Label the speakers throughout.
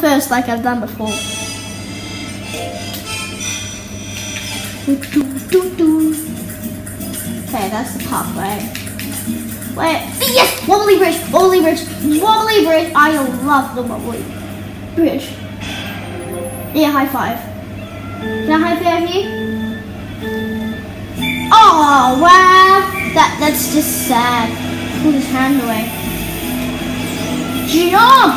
Speaker 1: first like I've done before. Okay, that's the pathway. Wait, yes! Wobbly bridge! Wobbly bridge! Wobbly bridge! I love the wobbly bridge. Yeah, high five. Can I high five you? Oh, wow! That's just sad. Pull his hand away. Jump!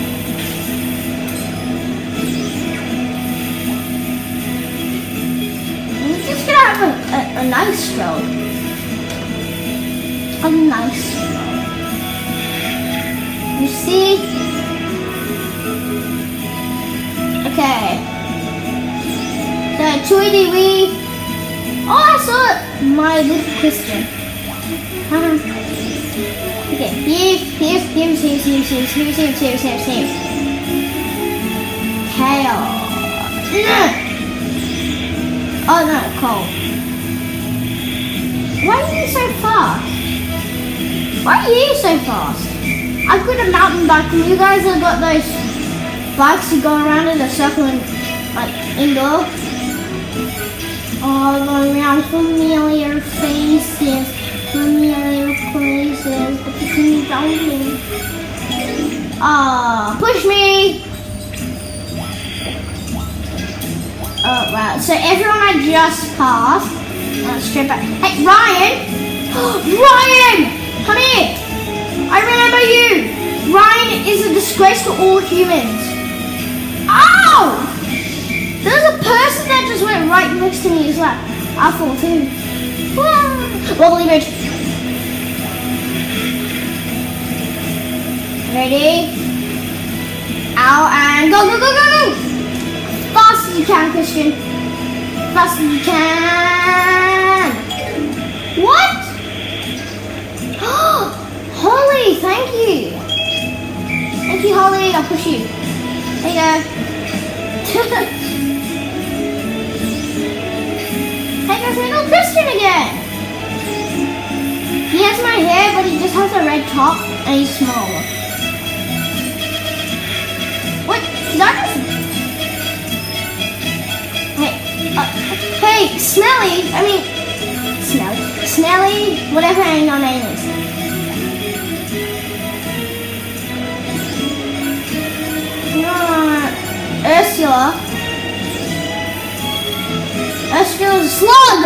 Speaker 1: We're just gonna have a nice stroll. A nice stroll. You see? Okay. So, Tweety Wee. Oh, I saw it. My little Christian. Okay, here. Tail. Oh no, Cole. Why are you so fast? Why are you so fast? I've got a mountain bike and you guys have got those bikes that go around in a circle and like indoor. All around familiar faces, familiar places, but you can jumping. Ah, push me! Oh wow, so everyone I just passed, straight back. Hey, Ryan! Ryan! Come here! I remember you! Ryan is a disgrace to all humans. Ow! There's a person that just went right next to me. It's like, I fall too. Wobbly bridge. Ready? Ow, and go, go, go, go, go! Fast as you can, Christian. Fast as you can. What? Holly, thank you. Thank you, Holly. I'll push you. There you go. Hey guys, I got Christian again. He has my hair, but he just has a red top and he's small. What? Did I just... Hey, Snelly. Snelly, whatever your name is. Ursula. Ursula's a slug!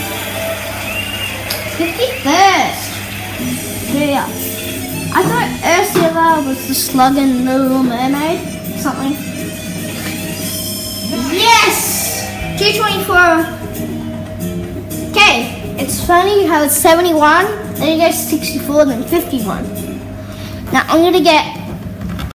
Speaker 1: 51st. Yeah. I thought Ursula was the slug in The Little Mermaid. Something. Yes! 224. Okay. It's funny how it's 71, then you go 64, then 51. Now I'm gonna get